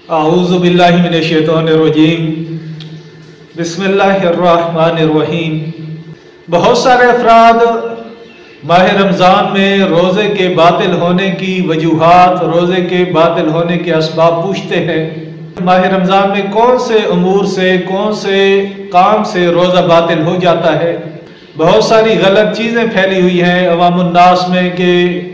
अऊज़ु बिल्लाहि मिनश्शैतानिर्रजीम बिस्मिल्लाहिर्रहमानिर्रहीम। बहुत सारे अफराद माह रमज़ान में रोज़े के बातिल होने की वजूहात, रोज़े के बातिल होने के असबाब पूछते हैं। माह रमज़ान में कौन से अमूर से, कौन से काम से रोज़ा बातिल हो जाता है। बहुत सारी गलत चीज़ें फैली हुई हैं अवामुन्नास में कि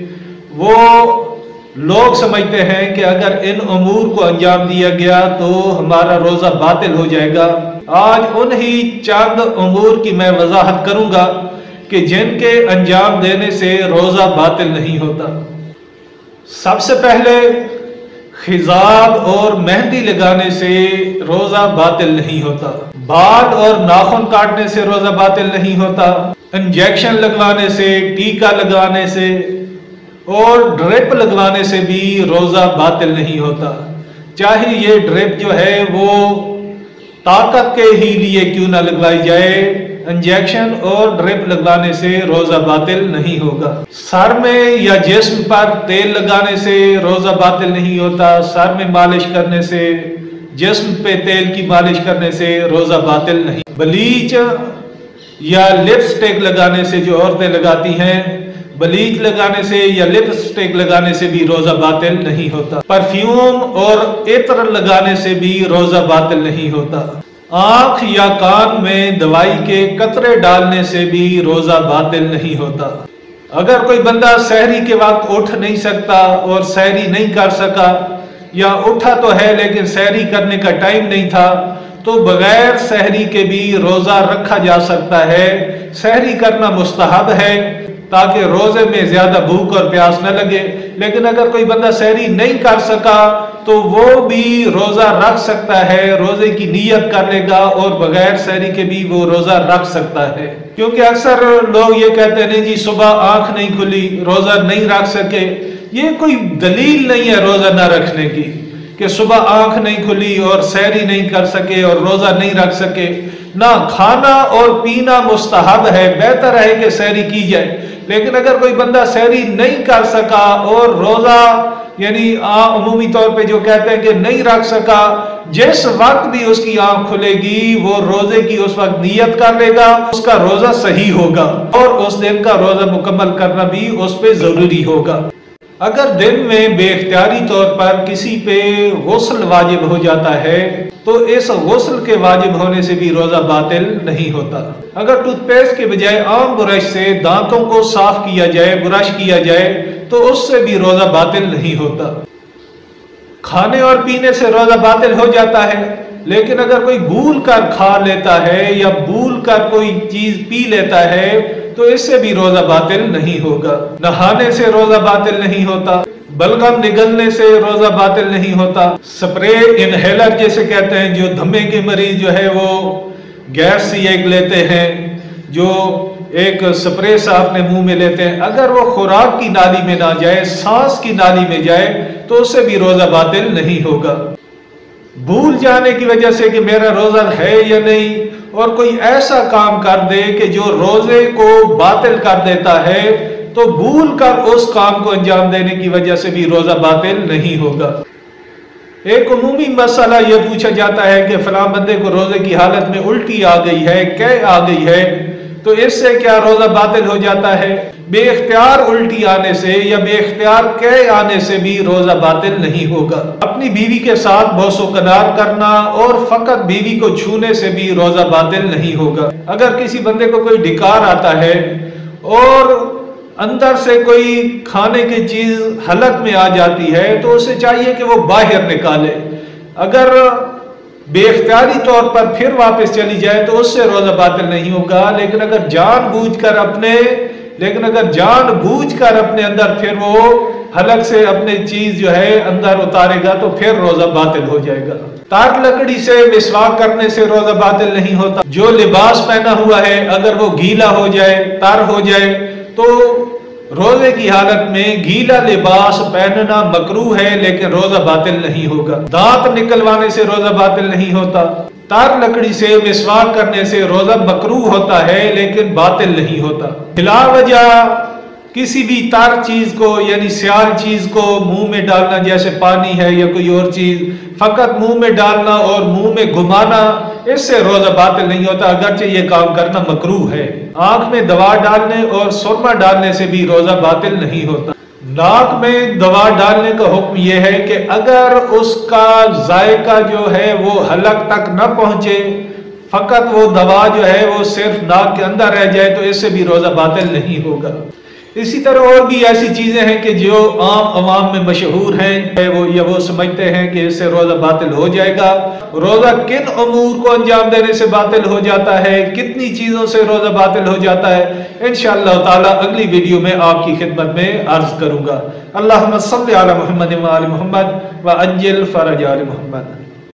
वो लोग समझते हैं कि अगर इन अमूर को अंजाम दिया गया तो हमारा रोज़ा बातिल हो जाएगा। आज उन्हीं चंद अमूर की मैं वजाहत करूंगा कि जिनके अंजाम देने से रोज़ा बातिल नहीं होता। सबसे पहले खिजाब और मेहंदी लगाने से रोज़ा बातिल नहीं होता। बाल और नाखून काटने से रोज़ा बातिल नहीं होता। इंजेक्शन लगवाने से, टीका लगवाने से और ड्रिप लगवाने से भी रोज़ा बातिल नहीं होता। चाहे ये ड्रिप जो है वो ताकत के ही लिए क्यों ना लगवाई जाए, इंजेक्शन और ड्रिप लगवाने से रोज़ा बातिल नहीं होगा। सर में या जिस्म पर तेल लगाने से रोज़ा बातिल नहीं होता। सर में मालिश करने से, जिस्म पे तेल की मालिश करने से रोज़ा बातिल नहीं। ब्लीच या लिपस्टिक लगाने से, जो औरतें लगाती हैं, ब्लीच लगाने से या लिपस्टिक लगाने से भी रोज़ा बातिल नहीं होता। परफ्यूम और इत्र लगाने से भी रोज़ा बातिल नहीं होता। आँख या कान में दवाई के कतरे डालने से भी रोज़ा बातिल नहीं होता। अगर कोई बंदा सहरी के वक्त उठ नहीं सकता और सहरी नहीं कर सका, या उठा तो है लेकिन सहरी करने का टाइम नहीं था, तो बगैर सहरी के भी रोज़ा रखा जा सकता है। सहरी करना मुस्तहब है ताकि रोज़े में ज़्यादा भूख और प्यास न लगे। लेकिन अगर कोई बंदा सहरी नहीं कर सका तो वो भी रोज़ा रख सकता है, रोज़े की नीयत कर लेगा और बगैर सहरी के भी वो रोज़ा रख सकता है। क्योंकि अक्सर लोग ये कहते हैं नहीं जी सुबह आँख नहीं खुली, रोज़ा नहीं रख सके। ये कोई दलील नहीं है रोज़ा न रखने की कि सुबह आँख नहीं खुली और सहरी नहीं कर सके और रोज़ा नहीं रख सके। ना खाना और पीना मुस्तहब है, बेहतर है कि सहरी की जाए। लेकिन अगर कोई बंदा सहरी नहीं कर सका और रोज़ा यानी अमूमी तौर पे जो कहते हैं कि नहीं रख सका, जिस वक्त भी उसकी आंख खुलेगी वो रोज़े की उस वक्त नियत कर लेगा, उसका रोज़ा सही होगा और उस दिन का रोज़ा मुकम्मल करना भी उस पे ज़रूरी होगा। अगर दिन में बेख्तियारी तौर पर किसी पे गुस्ल वाजिब हो जाता है तो इस गुस्ल के वाजिब होने से भी रोज़ा बातिल नहीं होता। अगर टूथपेस्ट के बजाय आम ब्रश से दांतों को साफ किया जाए, ब्रश किया जाए, तो उससे भी रोज़ा बातिल नहीं होता। खाने और पीने से रोज़ा बातिल हो जाता है, लेकिन अगर कोई भूल कर खा लेता है या भूल कर कोई चीज पी लेता है तो इससे भी रोज़ा बातिल नहीं होगा। नहाने से रोज़ा बातिल नहीं होता। बलगम निगलने से रोज़ा बातिल नहीं होता। स्प्रे इनहेलर जैसे कहते हैं, जो दमे के मरीज जो है वो गैस सी एक लेते हैं, जो एक स्प्रे सा अपने मुंह में लेते हैं, अगर वो खुराक की नाली में ना जाए, सांस की नाली में जाए तो उससे भी रोज़ा बातिल नहीं होगा। भूल जाने की वजह से कि मेरा रोज़ा है या नहीं, और कोई ऐसा काम कर दे कि जो रोज़े को बातिल कर देता है, तो भूल कर उस काम को अंजाम देने की वजह से भी रोज़ा बातिल नहीं होगा। एक उमूमी मसला यह पूछा जाता है कि फलां बंदे को रोज़े की हालत में उल्टी आ गई है, कै आ गई है, तो इससे क्या रोज़ा बातिल हो जाता है? बेख्तियार उल्टी आने से या बेख्तियार कै आने से भी रोज़ा बातिल नहीं होगा। अपनी बीवी के साथ बौसो कनार करना और फकत बीवी को छूने से भी रोज़ा बातिल नहीं होगा। अगर किसी बंदे को कोई ढिकार आता है और अंदर से कोई खाने की चीज हलक में आ जाती है तो उसे चाहिए कि वो बाहर निकाले। अगर बेख्तियारी तौर पर फिर वापस चली जाए तो उससे रोज़ा बातिल नहीं होगा। लेकिन अगर जानबूझकर अपने अंदर फिर वो हलक से अपनी चीज जो है अंदर उतारेगा तो फिर रोज़ा बातिल हो जाएगा। तार लकड़ी से मिसवाक करने से रोज़ा बातिल नहीं होता। जो लिबास पहना हुआ है अगर वो गीला हो जाए, तर हो जाए, तो रोज़े की हालत में गीला लिबास पहनना मकरूह है, लेकिन रोज़ा बातिल नहीं होगा। दांत निकलवाने से रोज़ा बातिल नहीं होता। तार लकड़ी से मिसवाक करने से रोज़ा मकरूह होता है लेकिन बातिल नहीं होता। बिला वजह किसी भी तर चीज को यानी सियाल चीज को मुंह में डालना, जैसे पानी है या कोई और चीज, फकत मुंह में डालना और मुंह में घुमाना, इससे रोजा बातिल नहीं होता, अगरचे ये काम करना मकरूह है। आंख में दवा डालने और सुरमा डालने से भी रोजा बातिल नहीं होता। नाक में दवा डालने का हुक्म यह है कि अगर उसका जायका जो है वो हलक तक न पहुंचे, फकत वो दवा जो है वो सिर्फ नाक के अंदर रह जाए, तो इससे भी रोजा बातिल नहीं होगा। इसी तरह और भी ऐसी चीजें हैं कि जो आम अवाम में मशहूर हैं, वो समझते हैं कि इससे रोजा बातिल हो जाएगा। रोजा किन अमूर को अंजाम देने से बातिल हो जाता है, कितनी चीजों से रोजा बातिल हो जाता है, इंशाअल्लाह ताला अगली वीडियो में आपकी खिदमत में अर्ज करूंगा। अल्लाहुम्मा सल्ली अला मुहम्मद व आलि मुहम्मद व अज्जिल फरज आलि मुहम्मद।